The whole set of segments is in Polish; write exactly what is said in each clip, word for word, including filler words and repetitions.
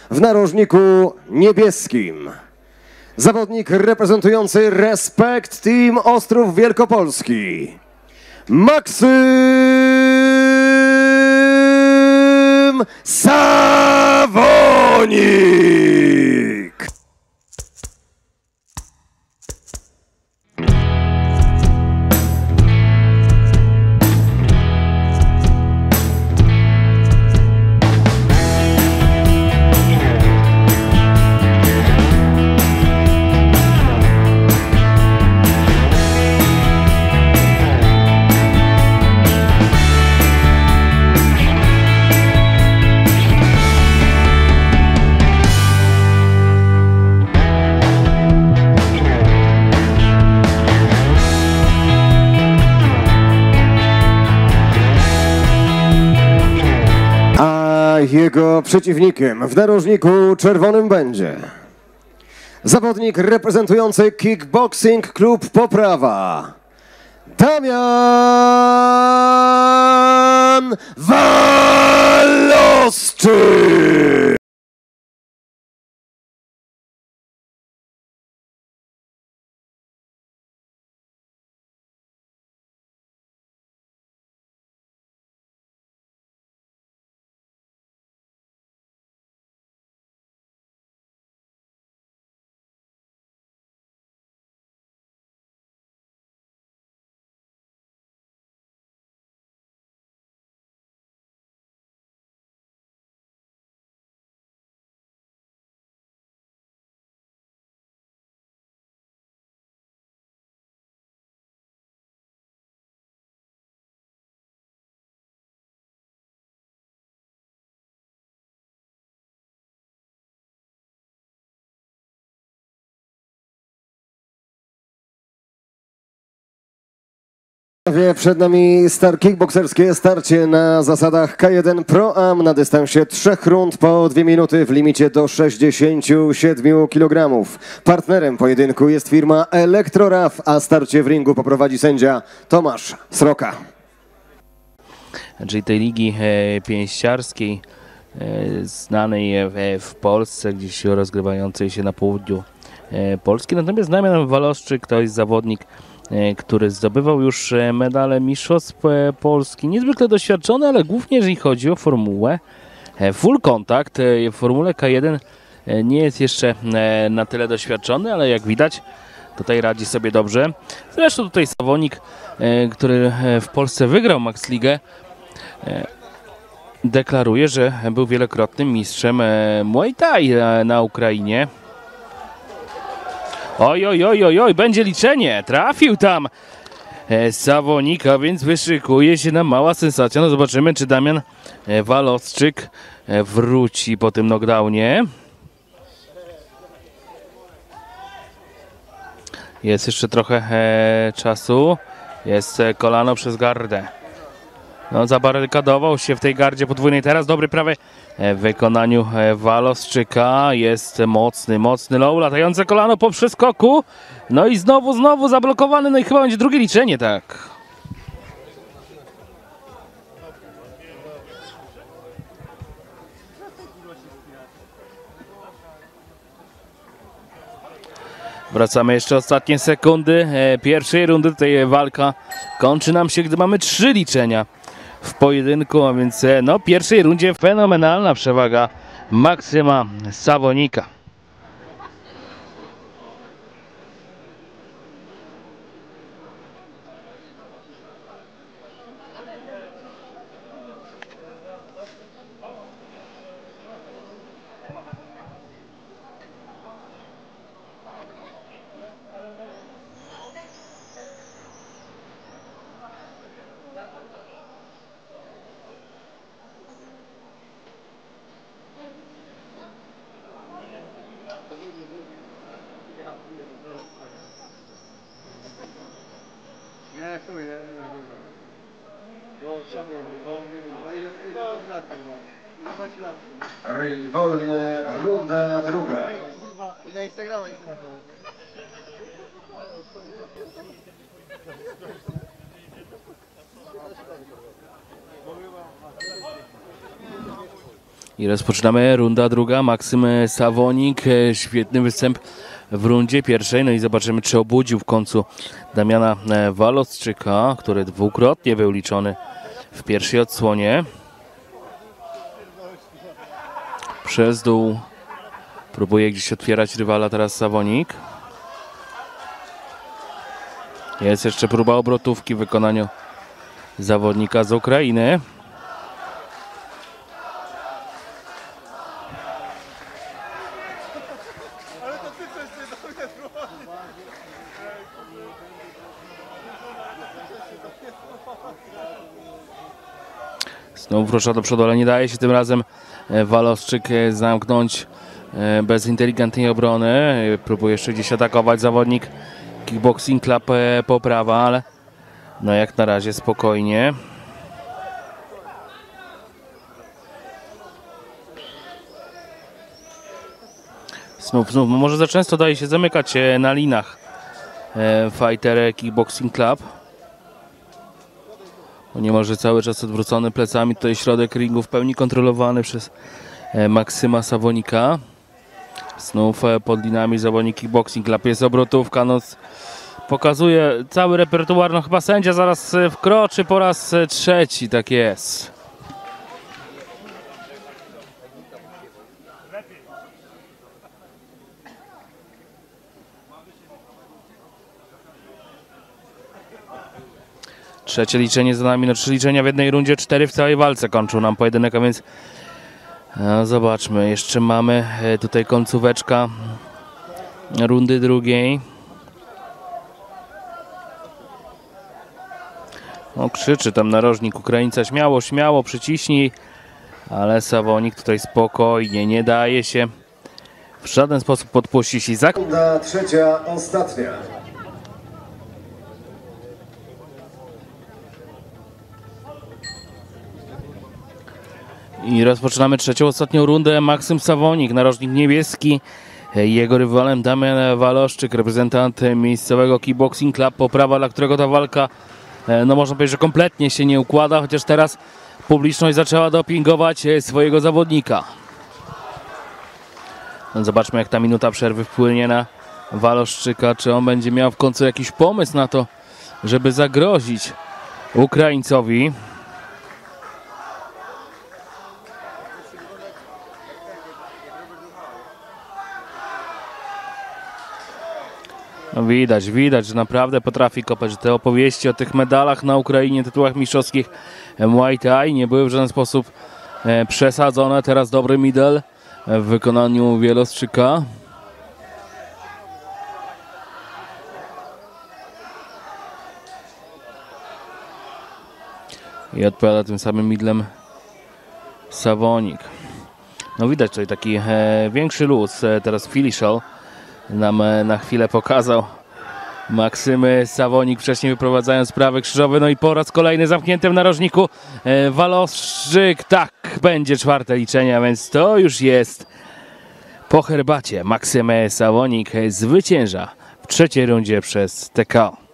W narożniku niebieskim zawodnik reprezentujący Respect Team Ostrów Wielkopolski, Maksym Sawonik. Jego przeciwnikiem w narożniku czerwonym będzie zawodnik reprezentujący Kickboxing Klub Poprawa, Damian Walosczyk. Przed nami start kickbokserskie, starcie na zasadach K jeden Pro Am na dystansie trzech rund po dwie minuty w limicie do sześćdziesięciu siedmiu kilogramów. Partnerem pojedynku jest firma Elektroraf, a starcie w ringu poprowadzi sędzia Tomasz Sroka. Czyli tej ligi pięściarskiej, znanej w Polsce, gdzieś rozgrywającej się na południu Polski. Natomiast Damian Walosczyk to jest zawodnik, który zdobywał już medale mistrzostw Polski. Niezwykle doświadczony, ale głównie jeżeli chodzi o formułę full contact. W formule K jeden nie jest jeszcze na tyle doświadczony, ale jak widać tutaj radzi sobie dobrze. Zresztą tutaj Sawonik, który w Polsce wygrał Max Ligę, deklaruje, że był wielokrotnym mistrzem Muay Thai na Ukrainie. Oj, oj, oj, oj, oj, będzie liczenie. Trafił tam Sawonika, więc wyszykuje się na mała sensacja. No zobaczymy, czy Damian Walosczyk wróci po tym knockdownie. Jest jeszcze trochę e, czasu. Jest e, kolano przez gardę. No, zabarykadował się w tej gardzie podwójnej. Teraz dobry prawy w wykonaniu Walosczyka. Jest mocny, mocny low. Latające kolano po przeskoku. No i znowu, znowu zablokowany. No i chyba będzie drugie liczenie, tak. Wracamy jeszcze ostatnie sekundy pierwszej rundy. Tutaj walka kończy nam się, gdy mamy trzy liczenia w pojedynku, a więc no, w pierwszej rundzie fenomenalna przewaga Maksyma Sawonika. Wolne, runda druga. Na Instagrama. I rozpoczynamy runda druga. Maksym Sawonik, świetny występ w rundzie pierwszej. No i zobaczymy, czy obudził w końcu Damiana Walowstrzyka, który dwukrotnie był liczony w pierwszej odsłonie. Przez dół próbuje gdzieś otwierać rywala teraz Sawonik. Jest jeszcze próba obrotówki w wykonaniu zawodnika z Ukrainy. Znów rusza do przodu, ale nie daje się tym razem Walowstrzyk zamknąć bez inteligentnej obrony. Próbuje jeszcze gdzieś atakować zawodnik Kickboxing Club Poprawa, ale no jak na razie spokojnie. Znów, znów, może za często daje się zamykać na linach fighter Kickboxing Club. Niemalże cały czas odwrócony plecami. Tutaj środek ringu w pełni kontrolowany przez Maksyma Sawonika. Znów pod linami zawodnik Kickboxing Club. Jest obrotówka. No, pokazuje cały repertuar. No chyba sędzia zaraz wkroczy po raz trzeci. Tak jest. Trzecie liczenie za nami, no trzy liczenia w jednej rundzie, cztery w całej walce kończył nam pojedynek, a więc no, zobaczmy, jeszcze mamy tutaj końcóweczka rundy drugiej. No, krzyczy tam narożnik Ukraińca, śmiało, śmiało, przyciśnij, ale Sawonik tutaj spokojnie, nie daje się w żaden sposób podpuścić. I zak- Runda trzecia, ostatnia. I rozpoczynamy trzecią, ostatnią rundę. Maksym Sawonik, narożnik niebieski. Jego rywalem Damian Walowstrzyk, reprezentant miejscowego Kickboxing Club Poprawa, dla którego ta walka, no można powiedzieć, że kompletnie się nie układa, chociaż teraz publiczność zaczęła dopingować swojego zawodnika. No zobaczmy, jak ta minuta przerwy wpłynie na Walowstrzyka. Czy on będzie miał w końcu jakiś pomysł na to, żeby zagrozić Ukraińcowi. No widać, widać, że naprawdę potrafi kopać. Te opowieści o tych medalach na Ukrainie, tytułach mistrzowskich Muay Thai nie były w żaden sposób e, przesadzone. Teraz dobry middle w wykonaniu Walowstrzyka. I odpowiada tym samym midlem Sawonik. No widać tutaj taki e, większy luz. E, teraz Filiszal nam na chwilę pokazał Maksym Sawonik, wcześniej wyprowadzając prawy krzyżowy. No i po raz kolejny zamknięty w narożniku Walowstrzyk. Tak, będzie czwarte liczenie, a więc to już jest po herbacie. Maksym Sawonik zwycięża w trzeciej rundzie przez T K O.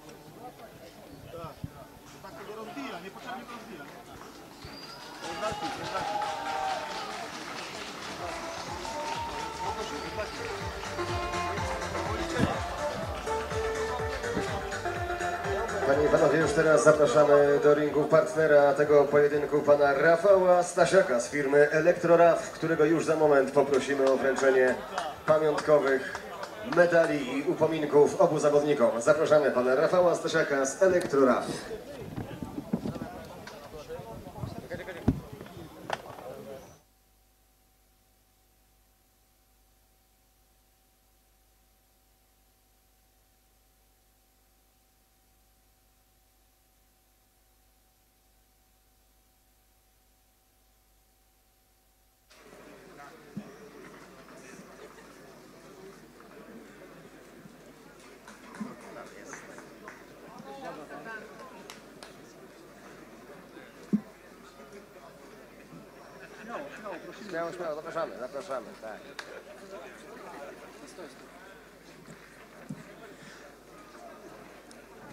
Panie i panowie, już teraz zapraszamy do ringu partnera tego pojedynku, pana Rafała Stasiaka z firmy Elektroraf, którego już za moment poprosimy o wręczenie pamiątkowych medali i upominków obu zawodnikom. Zapraszamy pana Rafała Stasiaka z Elektroraf. Śmiało, śmiało, zapraszamy, zapraszamy, tak.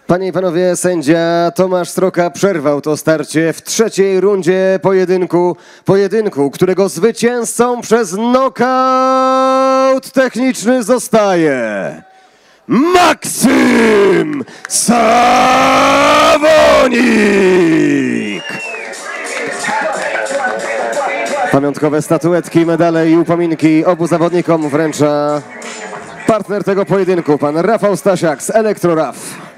Panie i panowie, sędzia Tomasz Stroka przerwał to starcie w trzeciej rundzie pojedynku. Pojedynku, którego zwycięzcą przez nokaut techniczny zostaje Maksym Sawonik! Pamiątkowe statuetki, medale i upominki obu zawodnikom wręcza partner tego pojedynku, pan Rafał Stasiak z Elektro R A F.